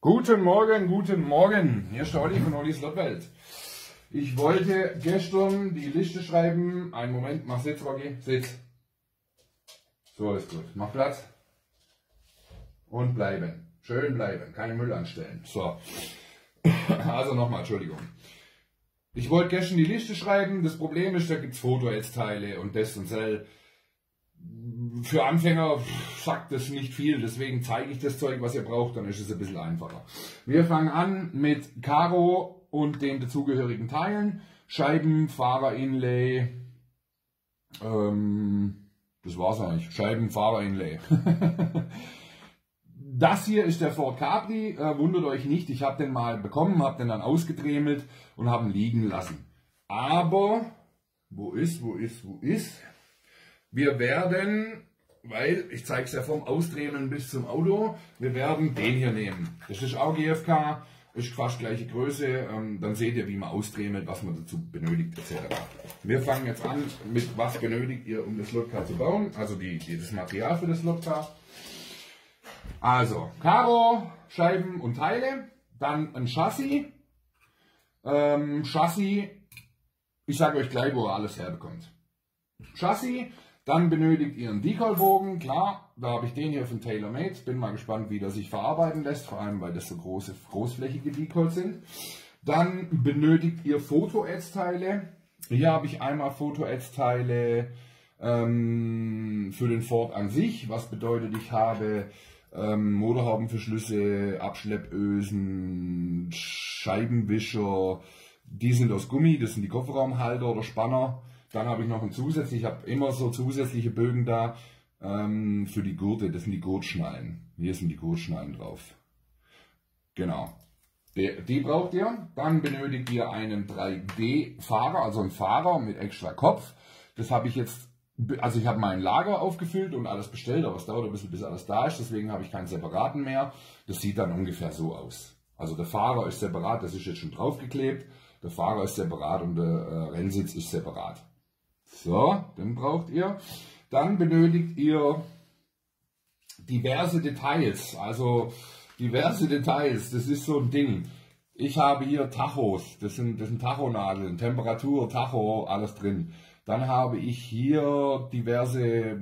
Guten Morgen. Hier ist der Olli von Ollis Slotwelt. Ich wollte gestern die Liste schreiben. Einen Moment, mach Sitz, Rocky. Sitz. So ist gut. Mach Platz. Und bleiben. Schön bleiben. Keinen Müll anstellen. So. Also nochmal, Entschuldigung. Ich wollte gestern die Liste schreiben. Das Problem ist, da gibt es Foto-Teile und das und das. Für Anfänger sagt das nicht viel, deswegen zeige ich das Zeug, was ihr braucht, dann ist es ein bisschen einfacher. Wir fangen an mit Karo und den dazugehörigen Teilen. Scheiben, Fahrer-Inlay, das war's eigentlich, Scheiben, Fahrer-Inlay. Das hier ist der Ford Capri, wundert euch nicht, ich habe den mal bekommen, habe den dann ausgedremelt und habe ihn liegen lassen. Aber, wo ist? Wir werden, weil, ich zeige es ja vom Ausdrehen bis zum Auto, wir werden den hier nehmen. Das ist auch GFK, ist fast gleiche Größe, dann seht ihr, wie man ausdremelt, was man dazu benötigt etc. Wir fangen jetzt an mit, was benötigt ihr, um das Slotcar zu bauen, also das Material für das Slotcar. Also, Karo, Scheiben und Teile, dann ein Chassis. Chassis, ich sage euch gleich, wo ihr alles herbekommt. Chassis. Dann benötigt ihr einen Decal-Bogen, klar, da habe ich den hier von TaylorMade, bin mal gespannt, wie das sich verarbeiten lässt, vor allem weil das so großflächige Decals sind. Dann benötigt ihr Foto-Ads-Teile, hier habe ich einmal Foto-Ads-Teile für den Ford an sich, was bedeutet, ich habe Motorhaubenverschlüsse, Abschleppösen, Scheibenwischer, die sind aus Gummi, das sind die Kofferraumhalter oder Spanner. Dann habe ich noch einen zusätzlichen, ich habe immer so zusätzliche Bögen da für die Gurte, das sind die Gurtschnallen. Hier sind die Gurtschnallen drauf. Genau. Die braucht ihr. Dann benötigt ihr einen 3D-Fahrer, also einen Fahrer mit extra Kopf. Das habe ich jetzt, also ich habe mein Lager aufgefüllt und alles bestellt, aber es dauert ein bisschen, bis alles da ist, deswegen habe ich keinen separaten mehr. Das sieht dann ungefähr so aus. Also der Fahrer ist separat, das ist jetzt schon draufgeklebt. Der Fahrer ist separat und der Rennsitz ist separat. So, den braucht ihr. Dann benötigt ihr diverse Details. Also diverse Details, das ist so ein Ding. Ich habe hier Tachos, das sind Tachonadeln, Temperatur, Tacho, alles drin. Dann habe ich hier diverse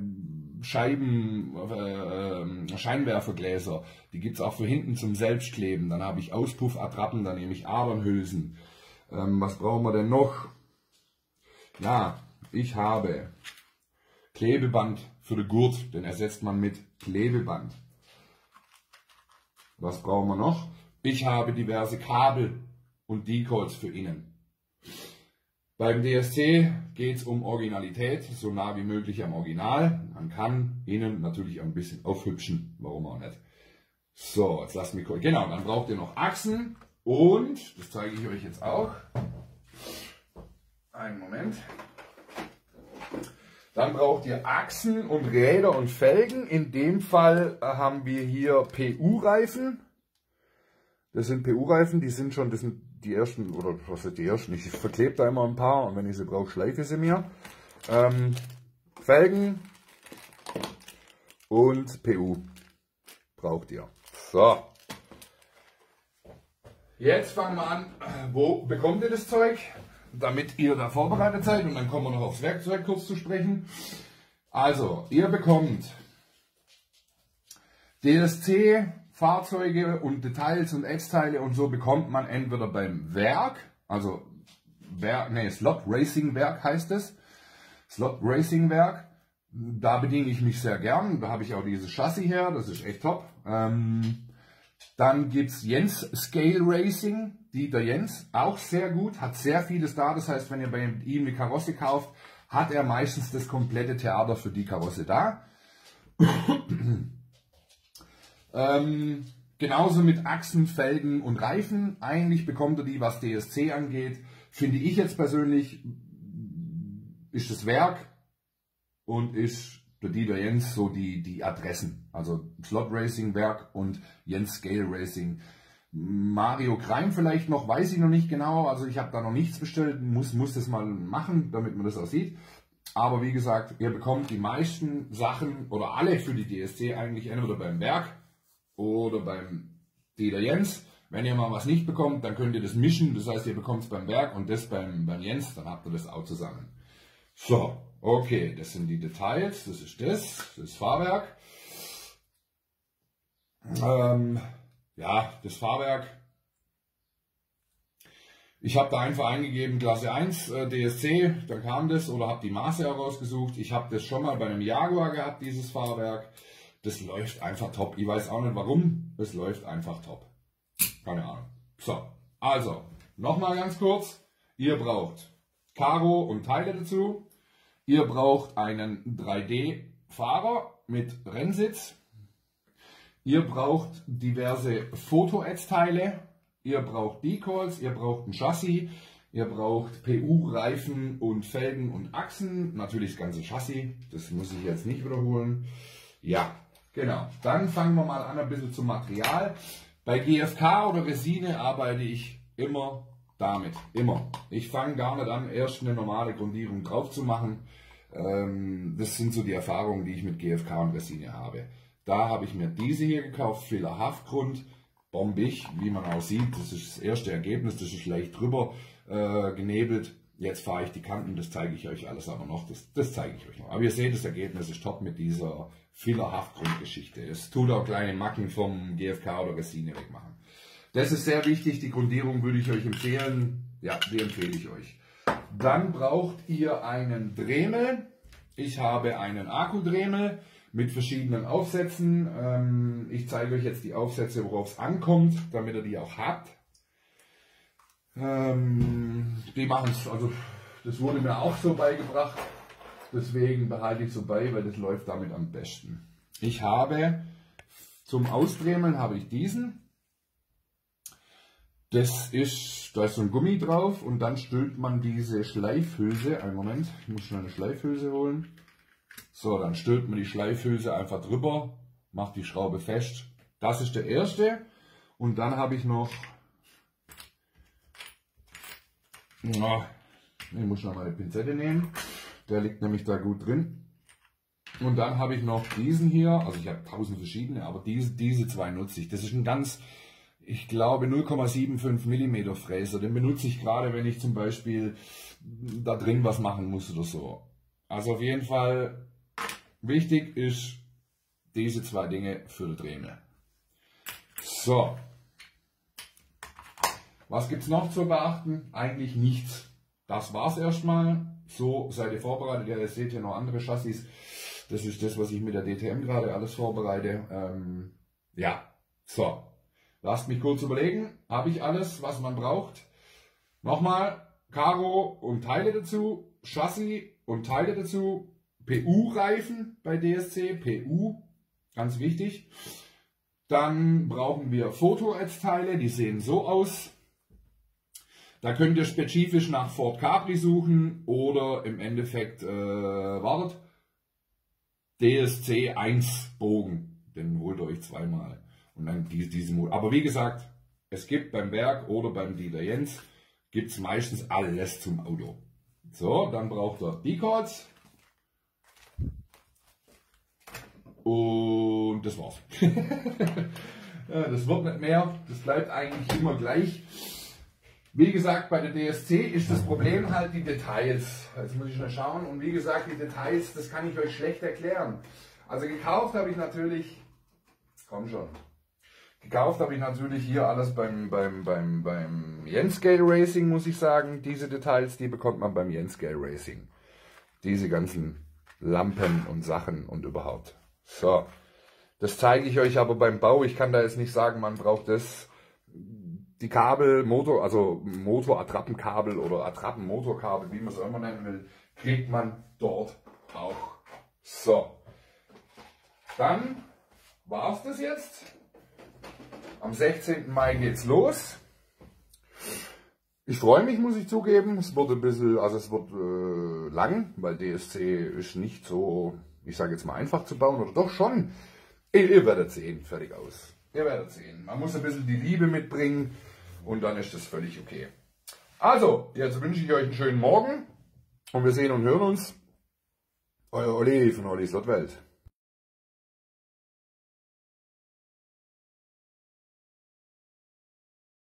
Scheinwerfergläser. Die gibt es auch für hinten zum Selbstkleben. Dann habe ich Auspuffattrappen, dann nehme ich Adernhülsen. Was brauchen wir denn noch? Ja, ich habe Klebeband für den Gurt, den ersetzt man mit Klebeband. Was brauchen wir noch? Ich habe diverse Kabel und Decals für innen. Beim DSC geht es um Originalität, so nah wie möglich am Original. Man kann innen natürlich ein bisschen aufhübschen, warum auch nicht. So, jetzt lasst mich kurz. Genau, dann braucht ihr noch Achsen und, das zeige ich euch jetzt auch. Einen Moment. Dann braucht ihr Achsen und Räder und Felgen. In dem Fall haben wir hier PU-Reifen. Das sind PU-Reifen, die sind schon, das sind die ersten, oder was sind die ersten? Ich verklebe da immer ein paar und wenn ich sie brauche, schleife ich sie mir. Felgen und PU braucht ihr. So. Jetzt fangen wir an, wo bekommt ihr das Zeug? Damit ihr da vorbereitet seid und dann kommen wir noch aufs Werkzeug kurz zu sprechen. Also, ihr bekommt DSC, Fahrzeuge und Details und Ads-Teile und so bekommt man entweder beim Werk, also Slot Racing Werk heißt es, Slot Racing Werk. Da bediene ich mich sehr gern, da habe ich auch dieses Chassis her, das ist echt top. Dann gibt es Jens Scale Racing, der Jens, auch sehr gut, hat sehr vieles da. Das heißt, wenn ihr bei ihm die Karosse kauft, hat er meistens das komplette Theater für die Karosse da. Genauso mit Achsen, Felgen und Reifen. Eigentlich bekommt ihr die, was DSC angeht. Finde ich jetzt persönlich, ist das Werk und ist der Dieter Jens so die Adressen. Also Slot Racing Werk und Jens Scale Racing. Mario Kreim vielleicht noch, weiß ich noch nicht genau. Also ich habe da noch nichts bestellt, muss das mal machen, damit man das auch sieht. Aber wie gesagt, ihr bekommt die meisten Sachen oder alle für die DSC eigentlich entweder beim Werk oder beim Dieter Jens. Wenn ihr mal was nicht bekommt, dann könnt ihr das mischen. Das heißt, ihr bekommt es beim Berg und das beim Jens. Dann habt ihr das auch zusammen. So, okay, das sind die Details. Das ist das Fahrwerk. Ja, das Fahrwerk. Ich habe da einfach eingegeben Klasse 1 DSC, dann kam das, oder habe die Maße herausgesucht. Ich habe das schon mal bei einem Jaguar gehabt, dieses Fahrwerk. Das läuft einfach top. Ich weiß auch nicht warum, es läuft einfach top. Keine Ahnung. So, also, nochmal ganz kurz. Ihr braucht Karo und Teile dazu. Ihr braucht einen 3D-Fahrer mit Rennsitz. Ihr braucht diverse Foto-Ads-Teile. Ihr braucht Decals, ihr braucht ein Chassis, ihr braucht PU-Reifen und Felgen und Achsen. Natürlich das ganze Chassis, das muss ich jetzt nicht wiederholen. Ja, genau. Dann fangen wir mal an ein bisschen zum Material. Bei GFK oder Resine arbeite ich immer damit, immer. Ich fange gar nicht an, erst eine normale Grundierung drauf zu machen. Das sind so die Erfahrungen, die ich mit GFK und Resine habe. Da habe ich mir diese hier gekauft, Filler Haftgrund. Bombig, wie man auch sieht, das ist das erste Ergebnis, das ist leicht drüber genebelt. Jetzt fahre ich die Kanten, das zeige ich euch alles aber noch, das zeige ich euch noch. Aber ihr seht, das Ergebnis ist top mit dieser Filler-Haftgrundgeschichte. Es tut auch kleine Macken vom GFK oder Resine wegmachen. Das ist sehr wichtig, die Grundierung würde ich euch empfehlen, ja, die empfehle ich euch. Dann braucht ihr einen Dremel. Ich habe einen Akkudremel mit verschiedenen Aufsätzen. Ich zeige euch jetzt die Aufsätze, worauf es ankommt, damit ihr die auch habt. Die machen es, also das wurde mir auch so beigebracht, deswegen behalte ich so bei, weil das läuft damit am besten. Ich habe zum Ausdremeln habe ich diesen. Da ist so ein Gummi drauf und dann stülpt man diese Schleifhülse, einen Moment, ich muss schnell eine Schleifhülse holen. So, dann stülpt man die Schleifhülse einfach drüber, macht die Schraube fest. Das ist der erste. Und dann habe ich noch, ich muss noch mal eine Pinzette nehmen, der liegt nämlich da gut drin. Und dann habe ich noch diesen hier, also ich habe 1000 verschiedene, aber diese zwei nutze ich. Das ist ein ganz, ich glaube 0,75 mm Fräser. Den benutze ich gerade, wenn ich zum Beispiel da drin was machen muss oder so. Also auf jeden Fall wichtig ist diese zwei Dinge für die Dremel. So. Was gibt es noch zu beachten? Eigentlich nichts. Das war's erstmal. So seid ihr vorbereitet. Ja, ihr seht hier noch andere Chassis. Das ist das, was ich mit der DTM gerade alles vorbereite. Ja, so. Lasst mich kurz überlegen. Habe ich alles, was man braucht? Nochmal, Karo und Teile dazu, Chassis und Teile dazu, PU-Reifen bei DSC, PU, ganz wichtig. Dann brauchen wir Foto-Ads-Teile, die sehen so aus. Da könnt ihr spezifisch nach Ford Capri suchen oder im Endeffekt, wartet, DSC 1 Bogen, den holt ihr euch zweimal. Und dann diese Mode. Aber wie gesagt, es gibt beim Berg oder beim Dieter Jens, gibt es meistens alles zum Auto. So, dann braucht ihr Decals. Und das war's. Das wird nicht mehr, das bleibt eigentlich immer gleich. Wie gesagt, bei der DSC ist das Problem halt die Details. Jetzt muss ich mal schauen. Und wie gesagt, die Details, das kann ich euch schlecht erklären. Also gekauft habe ich natürlich, komm schon. Gekauft habe ich natürlich hier alles beim Jens Scale Racing, muss ich sagen. Diese Details, die bekommt man beim Jens Scale Racing. Diese ganzen Lampen und Sachen und überhaupt. So, das zeige ich euch aber beim Bau. Ich kann da jetzt nicht sagen, man braucht das. Die Kabel, Motor-Attrappenkabel oder Attrappen-Motorkabel, wie man es immer nennen will, kriegt man dort auch. So, dann war es das jetzt. Am 16. Mai geht's los. Ich freue mich, muss ich zugeben. Es wird ein bisschen, also es wird lang, weil DSC ist nicht so, ich sage jetzt mal, einfach zu bauen, oder doch schon. Ihr werdet sehen, fertig aus. Ihr werdet sehen. Man muss ein bisschen die Liebe mitbringen und dann ist das völlig okay. Also, jetzt wünsche ich euch einen schönen Morgen und wir sehen und hören uns. Euer Olli von Ollis Lottwelt.